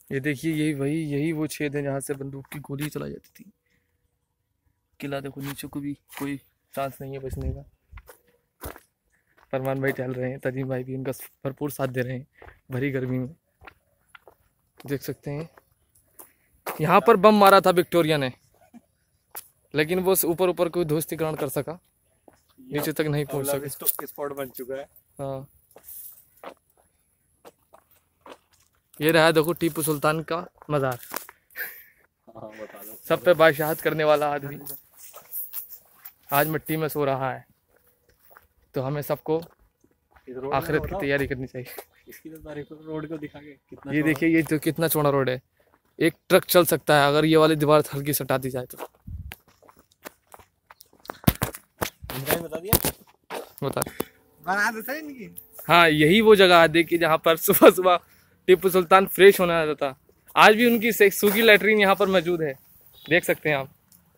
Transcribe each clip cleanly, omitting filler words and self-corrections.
ये देखिए, यही वो छेद है जहाँ से बंदूक की गोली चलाई जाती थी। किला देखो, नीचे को भी कोई चांस नहीं है बचने का। फरमान भाई टहल रहे हैं, तजीम भाई भी उनका भरपूर साथ दे रहे हैं भरी गर्मी में। देख सकते हैं यहाँ पर बम मारा था विक्टोरिया ने, लेकिन वो ऊपर ऊपर कोई ध्वस्तीकरण कर सका, नीचे तक नहीं पहुंच सका। स्पॉट बन चुका है। हाँ, ये रहा देखो टीपू सुल्तान का मज़ार। हाँ, बता दो। सब पे बादशाहत करने वाला आदमी आज मिट्टी में सो रहा है, तो हमें सबको आखिरत की तैयारी करनी चाहिए। इसकी तो तारीफ रोड को दिखा के कितना। ये देखिए, ये तो कितना चौड़ा रोड है, एक ट्रक चल सकता है अगर ये वाली दीवार हल्की से हटा दी जाए तो। बता दिया, बता बना देता है इनकी। हाँ, यही वो जगह है देखिए जहाँ पर सुबह सुबह टीपू सुल्तान फ्रेश होने आता था। आज भी उनकी सूखी लैट्रिन यहाँ पर मौजूद है, देख सकते हैं आप।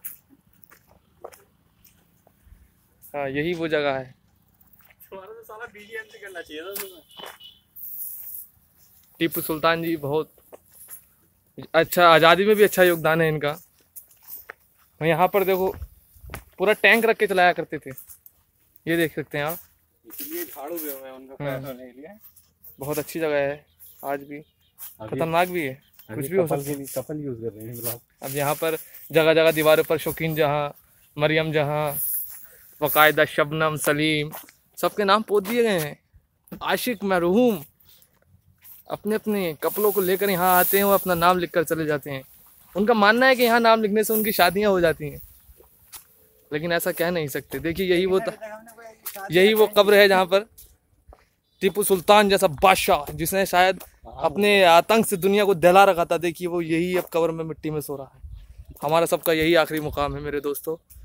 हाँ, यही वो जगह है। तो साला BGM करना चाहिए था तुम्हें। टीपू सुल्तान जी बहुत अच्छा, आज़ादी में भी अच्छा योगदान है इनका। यहाँ पर देखो पूरा टैंक रख के चलाया करते थे, ये देख सकते हैं आप। इसलिए झाड़ू भी है उनका फ्रेश होने के लिए। बहुत अच्छी जगह है, आज भी खतरनाक भी है, कुछ भी हो सकता है। कफन यूज कर रहे हैं लोग। अब यहाँ पर जगह जगह दीवारों पर शौकीन जहाँ, मरियम जहाँ, बाकायदा शबनम, सलीम, सबके नाम पोत दिए गए हैं। आशिक मरहूम अपने अपने कपड़ों को लेकर यहाँ आते हैं और अपना नाम लिखकर चले जाते हैं। उनका मानना है कि यहाँ नाम लिखने से उनकी शादियाँ हो जाती हैं, लेकिन ऐसा कह नहीं सकते। देखिए यही वो कब्र है जहाँ पर टीपू सुल्तान जैसा बादशाह, जिसने शायद अपने आतंक से दुनिया को दहला रखा था, देखिए वो यही अब कब्र में मिट्टी में सो रहा है। हमारा सबका यही आखिरी मुकाम है मेरे दोस्तों।